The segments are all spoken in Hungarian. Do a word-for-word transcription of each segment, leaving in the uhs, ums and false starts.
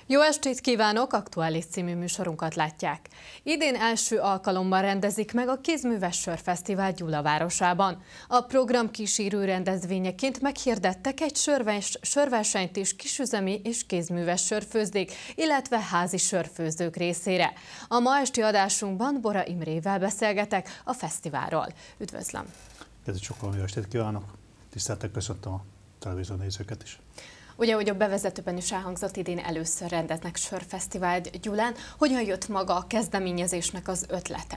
Jó estét kívánok! Aktuális című műsorunkat látják. Idén első alkalommal rendezik meg a Kézműves Sörfesztivál Gyula városában. A program kísérő rendezvényeként meghirdettek egy sörvers, sörversenyt is kisüzemi és kézműves sörfőzdék, illetve házi sörfőzdők részére. A ma esti adásunkban Bora Imrével beszélgetek a fesztiválról. Üdvözlöm! Kedves sokkal jó estét kívánok! Tiszteltek, köszöntöm a televízió nézőket is! Ugye, hogy a bevezetőben is elhangzott, idén először rendeznek sörfesztivált Gyulán. Hogyan jött maga a kezdeményezésnek az ötlete?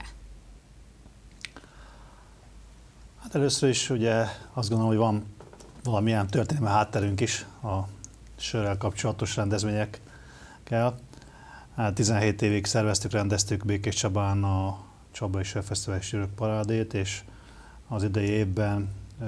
Hát először is ugye azt gondolom, hogy van valamilyen történelmi hátterünk is a sörrel kapcsolatos rendezvényekkel. Hát tizenhét évig szerveztük, rendeztük Békés Csabán a Csabai Sörfesztivál Sörök Parádét, és az idei évben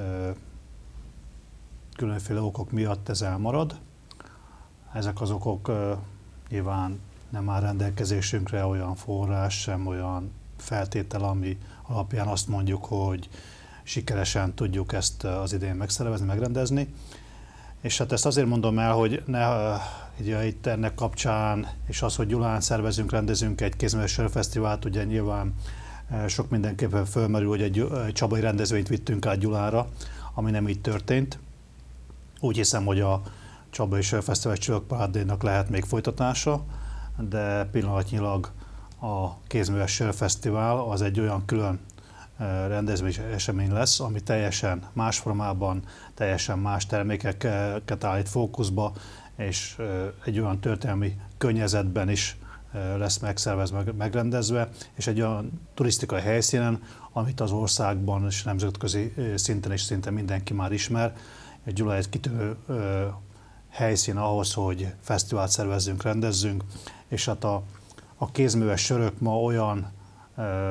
különféle okok miatt ez elmarad. Ezek az okok uh, nyilván nem áll rendelkezésünkre olyan forrás, sem olyan feltétel, ami alapján azt mondjuk, hogy sikeresen tudjuk ezt az idén megszervezni, megrendezni. És hát ezt azért mondom el, hogy ne, uh, ugye itt ennek kapcsán, és az, hogy Gyulán szervezünk, rendezünk egy kézműves sörfesztivált, ugye nyilván uh, sok mindenképpen fölmerül, hogy egy, egy csabai rendezvényt vittünk át Gyulára, ami nem így történt. Úgy hiszem, hogy a Csabai Sörfesztivál Sörök Parádénak lehet még folytatása, de pillanatnyilag a Kézműves Sörfesztivál az egy olyan külön rendezvény esemény lesz, ami teljesen más formában, teljesen más termékeket állít fókuszba, és egy olyan történelmi környezetben is lesz megszervezve, megrendezve, és egy olyan turisztikai helyszínen, amit az országban és nemzetközi szinten is szinte mindenki már ismer. Gyula egy kitűnő ö, helyszín ahhoz, hogy fesztivált szervezzünk, rendezzünk, és hát a, a kézműves sörök ma olyan ö,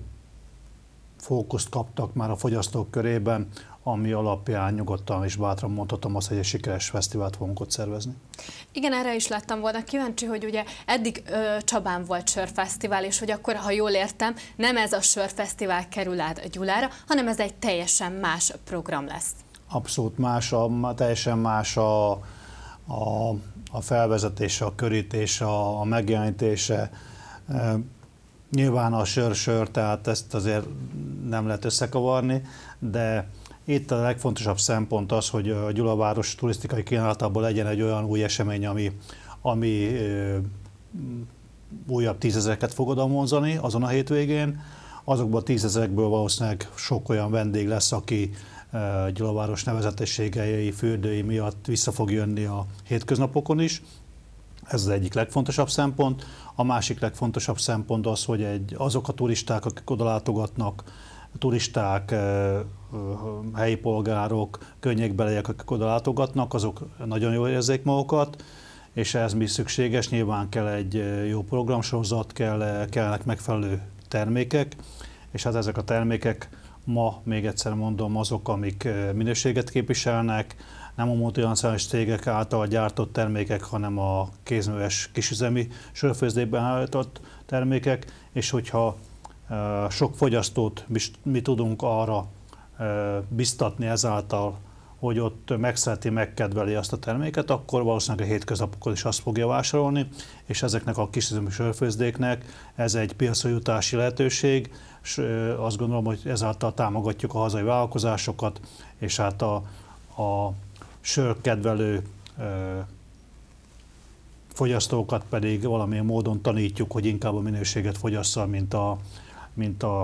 fókuszt kaptak már a fogyasztók körében, ami alapján nyugodtan és bátran mondhatom azt, hogy egy sikeres fesztivált fogunk ott szervezni. Igen, erre is lettem volna kíváncsi, hogy ugye eddig ö, Csabán volt sörfesztivál, és hogy akkor, ha jól értem, nem ez a sörfesztivál kerül át Gyulára, hanem ez egy teljesen más program lesz. Abszolút más, a, teljesen más a, a, a felvezetése, a körítése, a, a megjelenítése. E, nyilván a sör-sör, tehát ezt azért nem lehet összekavarni, de itt a legfontosabb szempont az, hogy a Gyulaváros turisztikai kínálatából legyen egy olyan új esemény, ami, ami e, újabb tízezereket fog oda vonzani azon a hétvégén. Azokban a tízezerekből valószínűleg sok olyan vendég lesz, aki Gyulaváros nevezetességei, fürdői miatt vissza fog jönni a hétköznapokon is. Ez az egyik legfontosabb szempont. A másik legfontosabb szempont az, hogy egy, azok a turisták, akik oda látogatnak, turisták, helyi polgárok, könnyékbeliek, akik oda látogatnak, azok nagyon jól érzék magukat, és ehhez mi szükséges? Nyilván kell egy jó programsorozat, kell, kellnek megfelelő termékek, és hát ezek a termékek ma, még egyszer mondom, azok, amik minőséget képviselnek, nem a multinacionális cégek által gyártott termékek, hanem a kézműves kisüzemi sörfőzdékben állított termékek, és hogyha sok fogyasztót mi, mi tudunk arra biztatni ezáltal, hogy ott megszereti, megkedveli azt a terméket, akkor valószínűleg a hétköznapokon is azt fogja vásárolni, és ezeknek a kisüzemi sörfőzdéknek ez egy piacra jutási lehetőség, és azt gondolom, hogy ezáltal támogatjuk a hazai vállalkozásokat, és hát a, a sörkedvelő fogyasztókat pedig valamilyen módon tanítjuk, hogy inkább a minőséget fogyasszal, mint a, mint a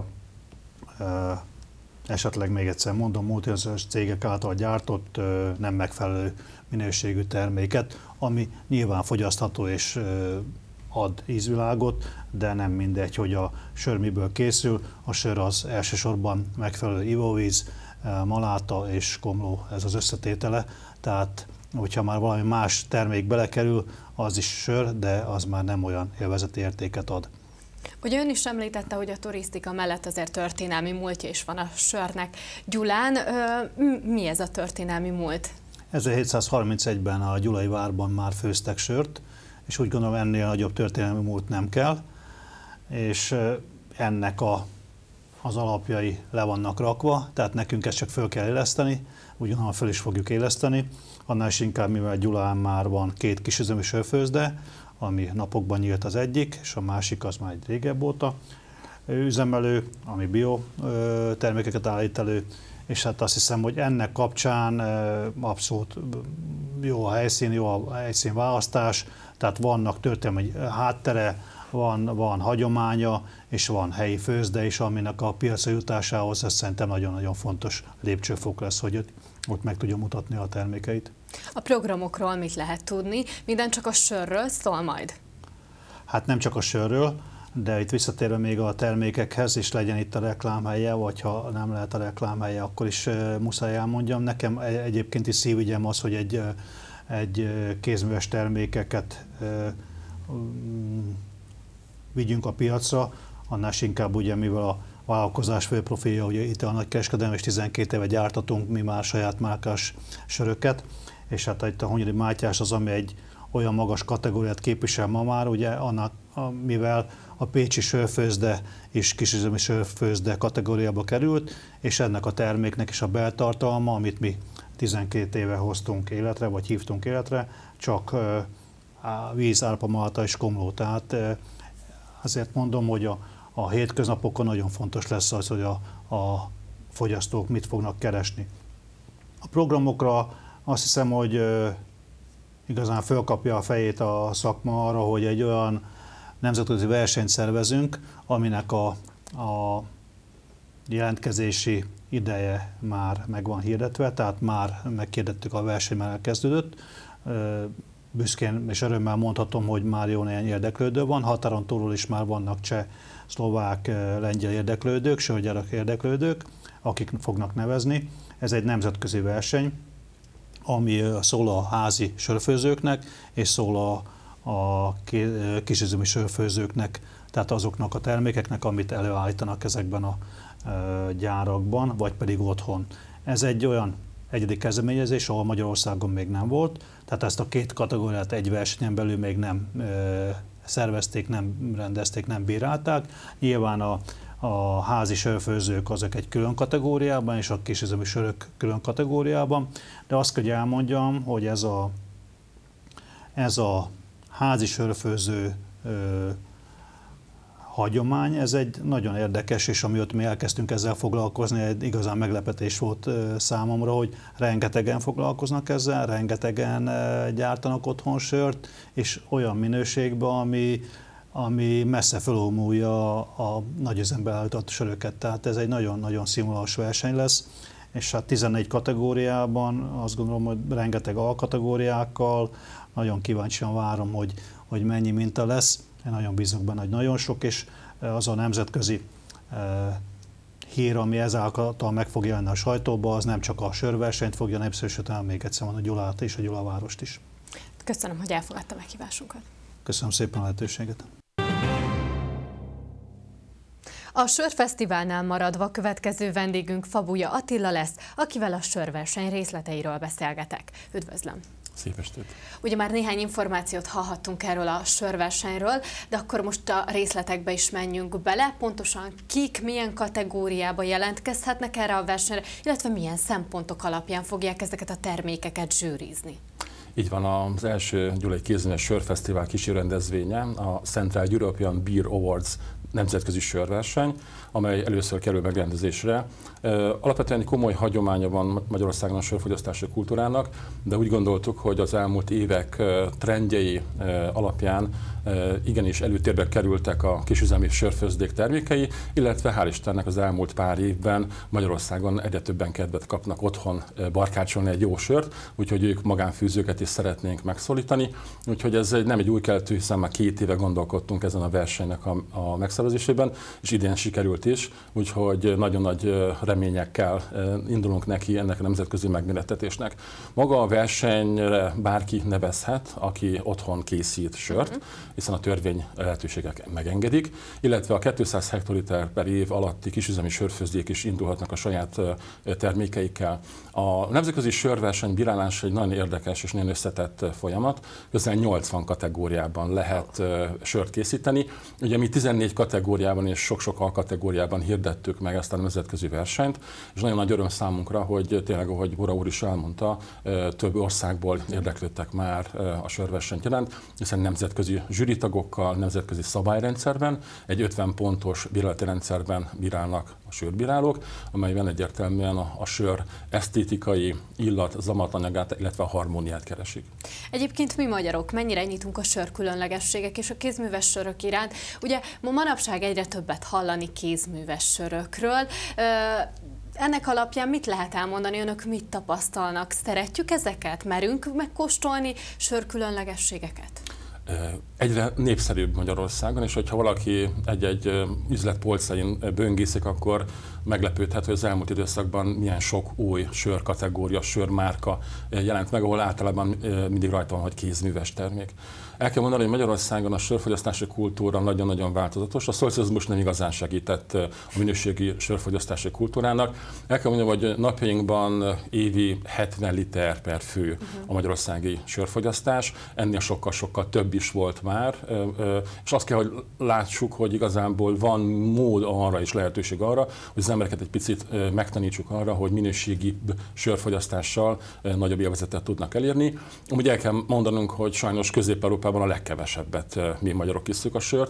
esetleg még egyszer mondom, multinacionális cégek által gyártott nem megfelelő minőségű terméket, ami nyilván fogyasztható és ad ízvilágot, de nem mindegy, hogy a sör miből készül. A sör az elsősorban megfelelő ivóvíz, maláta és komló, ez az összetétele, tehát hogyha már valami más termék belekerül, az is sör, de az már nem olyan élvezeti értéket ad. Ugye ön is említette, hogy a turisztika mellett azért történelmi múltja is van a sörnek. Gyulán mi ez a történelmi múlt? ezerhétszázharmincegyben a gyulai várban már főztek sört, és úgy gondolom ennél nagyobb történelmi múlt nem kell, és ennek a, az alapjai le vannak rakva, tehát nekünk ezt csak föl kell éleszteni, úgy gondolom föl is fogjuk éleszteni, annál is inkább, mivel Gyulán már van két kisüzemi sörfőzde, ami napokban nyílt az egyik, és a másik az már egy régebb óta üzemelő, ami bio termékeket állít elő, és hát azt hiszem, hogy ennek kapcsán abszolút jó a helyszín, jó a helyszínválasztás, tehát vannak történelmi háttere, van, van hagyománya, és van helyi főzde is, aminek a piacra jutásához ez szerintem nagyon-nagyon fontos lépcsőfok lesz, hogy ott meg tudja mutatni a termékeit. A programokról mit lehet tudni? Minden csak a sörről szól majd? Hát nem csak a sörről, de itt visszatérve még a termékekhez, és legyen itt a reklámhelye, vagy ha nem lehet a reklámhelye, akkor is muszáj elmondjam. Nekem egyébként is szívügyem az, hogy egy, egy kézműves termékeket vigyünk a piacra, annál inkább ugye, mivel a vállalkozás fő profilja, ugye itt a nagykereskedelem, és tizenkét éve gyártatunk mi már saját márkás söröket, és hát itt a Hunyadi Mátyás az, ami egy olyan magas kategóriát képvisel ma már, ugye annak, mivel a pécsi sörfőzde és kisüzemi sörfőzde kategóriába került, és ennek a terméknek is a beltartalma, amit mi tizenkét éve hoztunk életre, vagy hívtunk életre, csak víz, árpa, malta és komló. Tehát azért mondom, hogy a, a hétköznapokon nagyon fontos lesz az, hogy a, a fogyasztók mit fognak keresni. A programokra azt hiszem, hogy igazán fölkapja a fejét a szakma arra, hogy egy olyan nemzetközi versenyt szervezünk, aminek a, a jelentkezési ideje már meg van hirdetve, tehát már megkérdettük, a verseny már elkezdődött. Büszkén és örömmel mondhatom, hogy már jó néhány érdeklődő van, határon túlról is már vannak cseh, szlovák, lengyel érdeklődők, sörgyárak érdeklődők, akik fognak nevezni. Ez egy nemzetközi verseny, ami szól a házi sörfőzőknek, és szól a, a kisüzemi sörfőzőknek, tehát azoknak a termékeknek, amit előállítanak ezekben a gyárakban, vagy pedig otthon. Ez egy olyan egyedi kezdeményezés, ahol Magyarországon még nem volt, tehát ezt a két kategóriát egy versenyen belül még nem szervezték, nem rendezték, nem bírálták. Nyilván a, a házi sörfőzők azok egy külön kategóriában, és a kisüzemi sörök külön kategóriában, de azt kell elmondjam, hogy ez a, ez a házi sörfőző ö, hagyomány, ez egy nagyon érdekes, és amióta mi elkezdtünk ezzel foglalkozni, egy igazán meglepetés volt számomra, hogy rengetegen foglalkoznak ezzel, rengetegen gyártanak otthon sört, és olyan minőségben, ami, ami messze fölülmúlja a nagyüzembe állított söröket. Tehát ez egy nagyon-nagyon színvonalas verseny lesz, és hát tizennégy kategóriában, azt gondolom, hogy rengeteg alkategóriákkal, nagyon kíváncsian várom, hogy, hogy mennyi minta lesz. Én nagyon bízok benne, hogy nagyon sok, és az a nemzetközi hír, ami ezáltal meg fog jelenni a sajtóba, az nem csak a sörversenyt fogja népszerűsíteni, hanem még egyszer van a Gyulát és a Gyulavárost is. Köszönöm, hogy elfogadta meghívásunkat. Köszönöm szépen a lehetőséget. A Sörfesztiválnál maradva következő vendégünk Fabuja Attila lesz, akivel a sörverseny részleteiről beszélgetek. Üdvözlöm! Szép estét! Ugye már néhány információt hallhattunk erről a sörversenyről, de akkor most a részletekbe is menjünk bele. Pontosan kik, milyen kategóriába jelentkezhetnek erre a versenyre, illetve milyen szempontok alapján fogják ezeket a termékeket zsűrizni? Így van, az első Gyulai Kézműves Sörfesztivál kísérrendezvénye, a Central European Beer Awards nemzetközi sörverseny, amely először kerül megrendezésre. Alapvetően egy komoly hagyománya van Magyarországon a sörfogyasztási kultúrának, de úgy gondoltuk, hogy az elmúlt évek trendjei alapján igenis előtérbe kerültek a kisüzemi sörfőzdék termékei, illetve hál' Istennek az elmúlt pár évben Magyarországon egyre többen kedvet kapnak otthon barkácsolni egy jó sört, úgyhogy ők magánfűzőket is szeretnénk megszólítani. Úgyhogy ez nem egy új keletű, hiszen már két éve gondolkodtunk ezen a versenynek a, a megszervezésében, és idén sikerült is, úgyhogy nagyon nagy reményekkel indulunk neki ennek a nemzetközi megmérettetésnek. Maga a versenyre bárki nevezhet, aki otthon készít sört, uh-huh. hiszen a törvény lehetőségek megengedik, illetve a kétszáz hektoliter per év alatti kisüzemi sörfőzdék is indulhatnak a saját termékeikkel. A nemzetközi sörverseny bírálása egy nagyon érdekes és nagyon összetett folyamat, közel nyolcvan kategóriában lehet sört készíteni. Ugye mi tizennégy kategóriában és sok-sok alkategóriában hirdettük meg ezt a nemzetközi versenyt, és nagyon nagy öröm számunkra, hogy tényleg, ahogy Bora úr is elmondta, több országból érdeklődtek már a sörversenyt jelent, hiszen nemzetközi zsűritagokkal, nemzetközi szabályrendszerben, egy ötven pontos bírálati rendszerben bírálnak a sörbírálók, amelyben egyértelműen a, a sör esztétikai illat, zamatanyagát, illetve a harmóniát keresik. Egyébként mi magyarok mennyire nyitunk a sör különlegességek és a kézműves sörök iránt? Ugye ma manapság egyre többet hallani kézműves sörökről. Ennek alapján mit lehet elmondani, önök mit tapasztalnak? Szeretjük ezeket? Merünk megkóstolni sörkülönlegességeket? Egyre népszerűbb Magyarországon, és hogyha valaki egy-egy üzlet polcain böngészik, akkor meglepődhet, hogy az elmúlt időszakban milyen sok új sörkategória, sörmárka jelent meg, ahol általában mindig rajta van, hogy kézműves termék. El kell mondani, hogy Magyarországon a sörfogyasztási kultúra nagyon-nagyon változatos. A szocializmus nem igazán segített a minőségi sörfogyasztási kultúrának. El kell mondani, hogy napjainkban évi hetven liter per fő uh-huh. a magyarországi sörfogyasztás. Ennél sokkal-sokkal több is volt már. És azt kell, hogy látsuk, hogy igazából van mód arra és lehetőség arra, hogy az embereket egy picit megtanítsuk arra, hogy minőségi sörfogyasztással nagyobb élvezetet tudnak elérni. Ugye el kell mondanunk, hogy sajnos Közép-Európában a legkevesebbet mi magyarok isszuk a sört,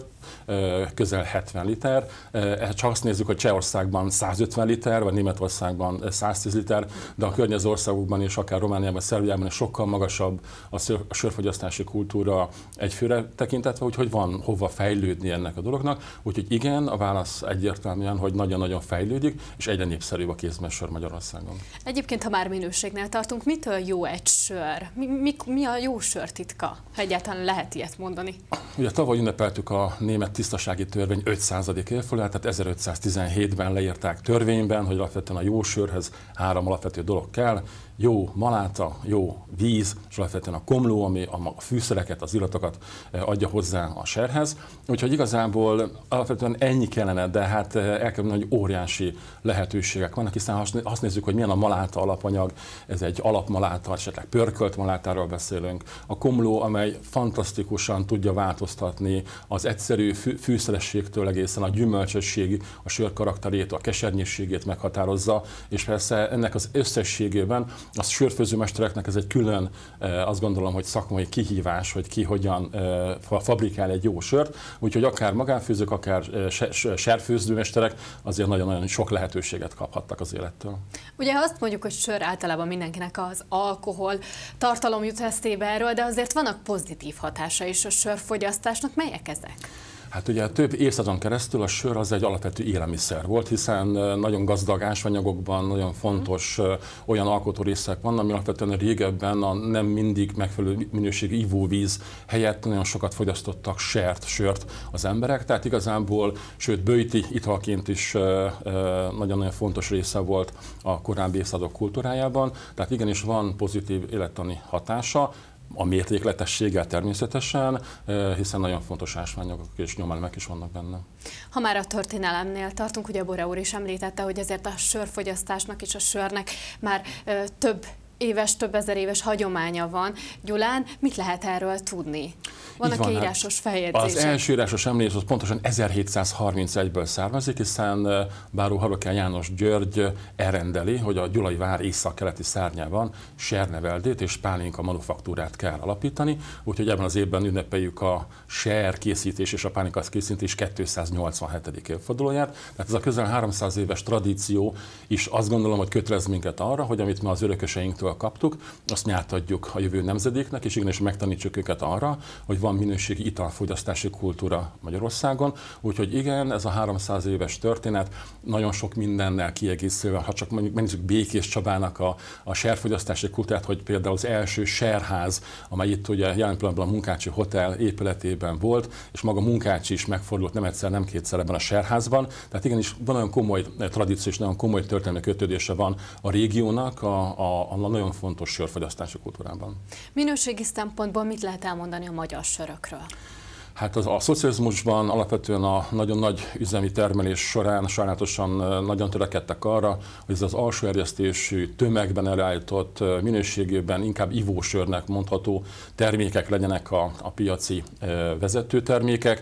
közel hetven liter. Csak azt nézzük, hogy Csehországban százötven liter, vagy Németországban száztíz liter, de a környező országokban és akár Romániában, Szerbiában is sokkal magasabb a sörfogyasztási kultúra egyfőre tekintetve, úgyhogy van hova fejlődni ennek a dolognak. Úgyhogy igen, a válasz egyértelműen, hogy nagyon-nagyon fejlődik, és egyre népszerűbb a kézműves sör Magyarországon. Egyébként, ha már minőségnél tartunk, mitől jó egy sör? Mi, mi, mi a jó sör titka? Ha egyáltalán lehet ilyet mondani? Ugye tavaly ünnepeltük a német tisztasági törvény ötszázadik évfordulóját, tehát ezerötszáztizenhétben leírták törvényben, hogy alapvetően a jó sörhez három alapvető dolog kell. Jó maláta, jó víz, és alapvetően a komló, ami a fűszereket, az illatokat adja hozzá a serhez. Úgyhogy igazából alapvetően ennyi kellene, de hát el kell mondani, hogy óriási lehetőségek vannak, hiszen azt nézzük, hogy milyen a maláta alapanyag, ez egy alapmaláta, esetleg pörkölt malátáról beszélünk. A komló, amely fantasztikusan tudja változtatni az egyszerű fűszerességtől egészen a gyümölcsösségig, a sör karakterét, a kesernyésségét meghatározza, és persze ennek az összességében a sörfőzőmestereknek ez egy külön, azt gondolom, hogy szakmai kihívás, hogy ki hogyan fabrikál egy jó sört, úgyhogy akár magánfőzők, akár serfőzőmesterek azért nagyon-nagyon sok lehetőséget kaphattak az élettől. Ugye azt mondjuk, hogy sör általában mindenkinek az alkohol tartalom jut eszébe erről, de azért vannak pozitív hatása is a sörfogyasztásnak. Melyek ezek? Hát ugye több évszázadon keresztül a sör az egy alapvető élelmiszer volt, hiszen nagyon gazdag ásványanyagokban nagyon fontos olyan alkotórészek vannak, ami alapvetően régebben a nem mindig megfelelő minőségű ivóvíz helyett nagyon sokat fogyasztottak sert, sört az emberek, tehát igazából, sőt böjti italként is nagyon-nagyon fontos része volt a korábbi évszázadok kultúrájában, tehát igenis van pozitív élettani hatása, a mértékletességgel természetesen, hiszen nagyon fontos ásványanyagok és nyomelmek is vannak benne. Ha már a történelemnél tartunk, ugye Bora úr is említette, hogy ezért a sörfogyasztásnak és a sörnek már több éves, több ezer éves hagyománya van. Gyulán, mit lehet erről tudni? Vannak van, írásos hát feljegyzések? Az első írásos említés az pontosan ezerhétszázharmincegyből származik, hiszen báró Harokán János György elrendeli, hogy a Gyulai vár északkeleti szárnyában serneveldét és pálinka manufaktúrát kell alapítani, úgyhogy ebben az évben ünnepeljük a ser készítés és a pálinka készítés kétszáznyolcvanhetedik évfordulóját. Tehát ez a közel háromszáz éves tradíció is azt gondolom, hogy kötelez minket arra, hogy amit mi az örököseinktől kaptuk, azt átadjuk a jövő nemzedéknek, és igenis megtanítsuk őket arra, hogy van minőségi italfogyasztási kultúra Magyarországon. Úgyhogy igen, ez a háromszáz éves történet nagyon sok mindennel kiegészülve, ha csak mondjuk megnézzük Békés Csabának a, a serfogyasztási kultúrát, hogy például az első serház, amely itt ugye jelen pillanatban a Munkácsi Hotel épületében volt, és maga Munkácsi is megfordult nem egyszer, nem kétszer ebben a serházban. Tehát igenis van olyan komoly tradíció és nagyon komoly történelmi kötődése van a régiónak, a, a, a nagyon fontos sörfogyasztási kultúrában. Minőségi szempontból mit lehet elmondani a magyar sörökről? Hát az, a szocializmusban alapvetően a nagyon nagy üzemi termelés során sajnálatosan nagyon törekedtek arra, hogy ez az alsó erjesztésű, tömegben előállított, minőségében inkább ivósörnek mondható termékek legyenek a, a piaci vezető termékek.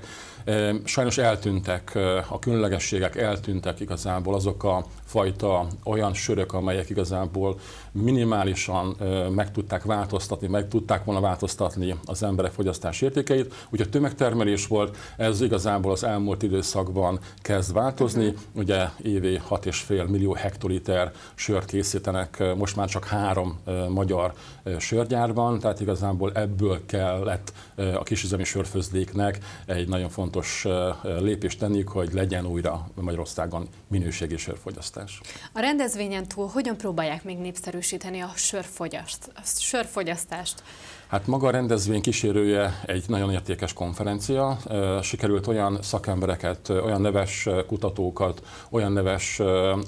Sajnos eltűntek a különlegességek, eltűntek igazából azok a fajta olyan sörök, amelyek igazából minimálisan meg tudták változtatni, meg tudták volna változtatni az emberek fogyasztási értékeit. Ugye tömegtermelés volt, ez igazából az elmúlt időszakban kezd változni. Uh-huh. Ugye évi hat és fél millió hektoliter sört készítenek most már csak három magyar sörgyárban, tehát igazából ebből kellett a kisüzemi sörfőzdéknek egy nagyon fontos lépést tenniük, hogy legyen újra Magyarországon minőségi sörfogyasztás. A rendezvényen túl hogyan próbálják még népszerűsíteni a sörfogyasztást? Hát maga a rendezvény kísérője egy nagyon értékes konferencia. Sikerült olyan szakembereket, olyan neves kutatókat, olyan neves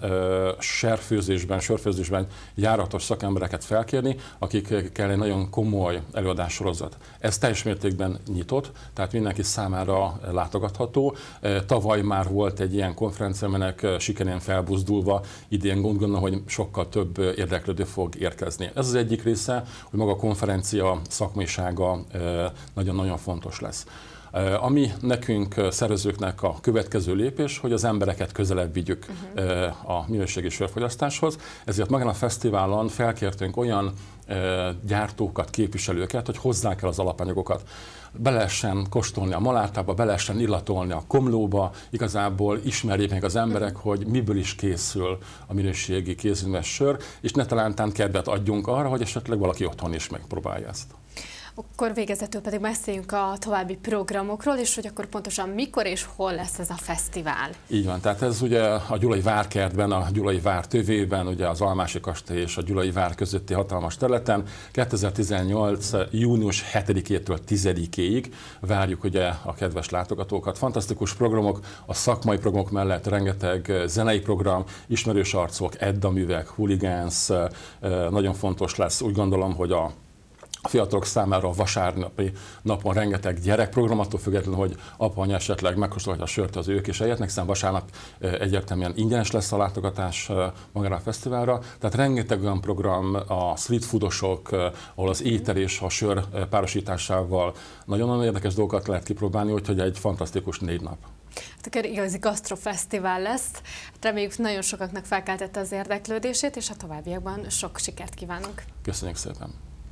serfőzésben, sörfőzésben járatos szakembereket felkérni, akikkel egy nagyon komoly előadássorozat. Ez teljes mértékben nyitott, tehát mindenki számára látogatható. Tavaly már volt egy ilyen konferencia, aminek sikerén felbuzdulva, idén gondolom, hogy sokkal több érdeklődő fog érkezni. Ez az egyik része, hogy maga a konferencia szakmaisága nagyon-nagyon fontos lesz. Ami nekünk szervezőknek a következő lépés, hogy az embereket közelebb vigyük uh-huh. a minőségi sörfogyasztáshoz, ezért magán a fesztiválon felkértünk olyan gyártókat, képviselőket, hogy hozzák el az alapanyagokat. Be lehessen kóstolni a malátába, be lehessen illatolni a komlóba, igazából ismerjék meg az emberek, hogy miből is készül a minőségi kézműves sör, és ne talántán kedvet adjunk arra, hogy esetleg valaki otthon is megpróbálja ezt. Akkor végezetül pedig beszéljünk a további programokról, és hogy akkor pontosan mikor és hol lesz ez a fesztivál. Így van, tehát ez ugye a Gyulai Várkertben, a Gyulai Vár tövében, ugye az Almási kastély és a Gyulai Vár közötti hatalmas területen. kétezer-tizennyolc. június hetedikétől tizedikéig várjuk ugye a kedves látogatókat. Fantasztikus programok, a szakmai programok mellett rengeteg zenei program, ismerős arcok, Edda művek, Hooligans, nagyon fontos lesz, úgy gondolom, hogy a A fiatalok számára a vasárnapi napon rengeteg gyerekprogram, attól függetlenül, hogy apa, anya esetleg megkóstolhatja a sört, az ők is eljöttnek, hiszen vasárnap egyértelműen ingyenes lesz a látogatás magára a fesztiválra. Tehát rengeteg olyan program, a street foodosok, ahol az étel és a sör párosításával nagyon-nagyon érdekes dolgokat lehet kipróbálni, úgyhogy egy fantasztikus négy nap. Hát akkor igazi gasztrofesztivál lesz. Hát reméljük, nagyon sokaknak felkeltette az érdeklődését, és a továbbiakban sok sikert kívánunk. Köszönjük szépen!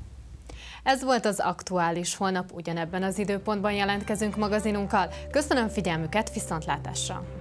Ez volt az Aktuális, holnap ugyanebben az időpontban jelentkezünk magazinunkkal. Köszönöm figyelmüket, viszontlátásra!